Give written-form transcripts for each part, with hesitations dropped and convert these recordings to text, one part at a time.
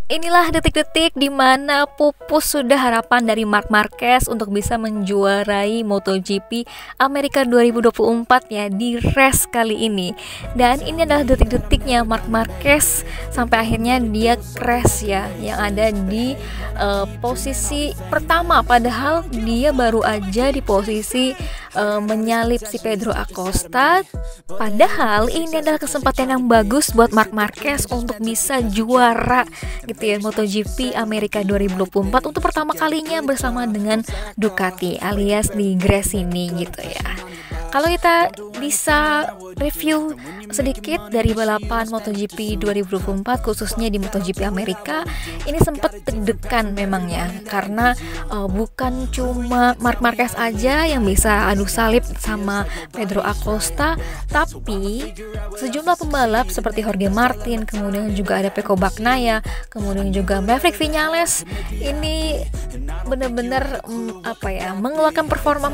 Inilah detik-detik di mana pupus sudah harapan dari Marc Marquez untuk bisa menjuarai MotoGP Amerika 2024 ya di race kali ini. Dan ini adalah detik-detiknya Marc Marquez sampai akhirnya dia crash ya, yang ada di posisi pertama, padahal dia baru aja di posisi menyalip si Pedro Acosta. Padahal ini adalah kesempatan yang bagus buat Marc Marquez untuk bisa juara gitu ya MotoGP Amerika 2024 untuk pertama kalinya bersama dengan Ducati alias di Gresini gitu ya. Kalau kita bisa review sedikit dari balapan MotoGP 2024 khususnya di MotoGP Amerika, ini sempat deg-degan memang ya, karena bukan cuma Marc Marquez aja yang bisa adu salib sama Pedro Acosta, tapi sejumlah pembalap seperti Jorge Martin, kemudian juga ada Pecco Bagnaia, kemudian juga Maverick Viñales ini benar-benar mengeluarkan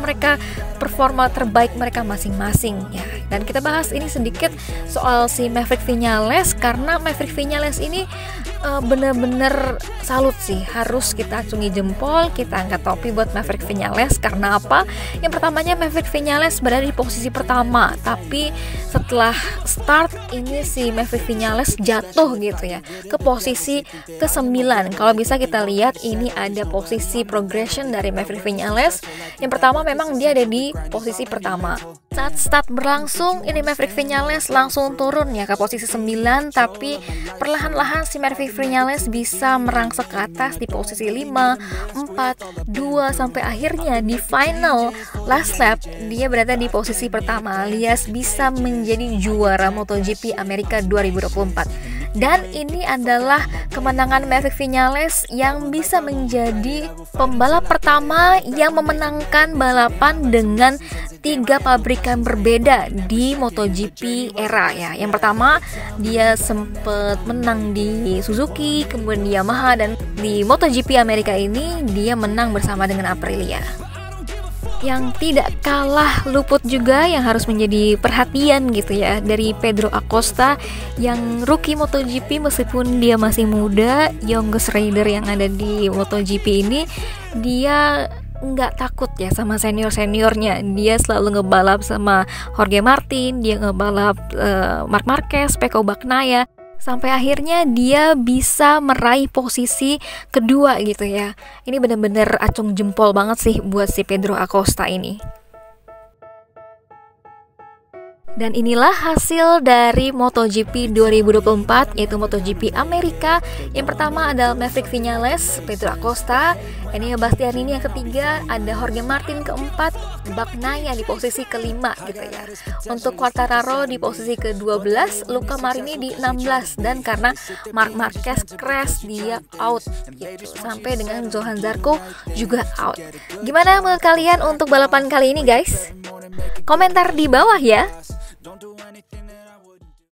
performa terbaik mereka masing-masing ya. Dan kita bahas ini sedikit soal si Maverick Viñales, karena Maverick Viñales ini benar-benar salut sih, harus kita acungi jempol, kita angkat topi buat Maverick Viñales. Karena apa? Yang pertamanya, Maverick Viñales berada di posisi pertama, tapi setelah start ini si Maverick Viñales jatuh gitu ya ke posisi ke-9. Kalau bisa kita lihat ini ada posisi progression dari Maverick Viñales. Yang pertama memang dia ada di posisi pertama. Saat start berlangsung, ini Maverick Viñales langsung turun ya ke posisi 9, tapi perlahan-lahan si Maverick Viñales bisa merangsek ke atas di posisi 5, 4, 2 sampai akhirnya di final last lap dia berada di posisi pertama alias bisa menjadi juara MotoGP Amerika 2024. Dan ini adalah kemenangan Maverick Viñales yang bisa menjadi pembalap pertama yang memenangkan balapan dengan 3 pabrikan berbeda di MotoGP era ya. Yang pertama dia sempat menang di Suzuki, kemudian di Yamaha, dan di MotoGP Amerika ini dia menang bersama dengan Aprilia. Yang tidak kalah luput juga yang harus menjadi perhatian gitu ya dari Pedro Acosta yang rookie MotoGP, meskipun dia masih muda, youngest rider yang ada di MotoGP ini, dia nggak takut ya sama seniornya. Dia selalu ngebalap sama Jorge Martin, dia ngebalap Marc Marquez, Pecco Bagnaia, sampai akhirnya dia bisa meraih posisi kedua gitu ya. Ini benar-benar acung jempol banget sih buat si Pedro Acosta ini. Dan inilah hasil dari MotoGP 2024, yaitu MotoGP Amerika. Yang pertama adalah Maverick Viñales, Pedro Acosta, Enea Bastianini yang ketiga, ada Jorge Martin keempat, Bagnaia di posisi kelima gitu ya. Untuk Quartararo di posisi ke-12, Luca Marini di 16, dan karena Marc Marquez crash dia out gitu. Sampai dengan Johann Zarco juga out. Gimana menurut kalian untuk balapan kali ini guys? Komentar di bawah ya.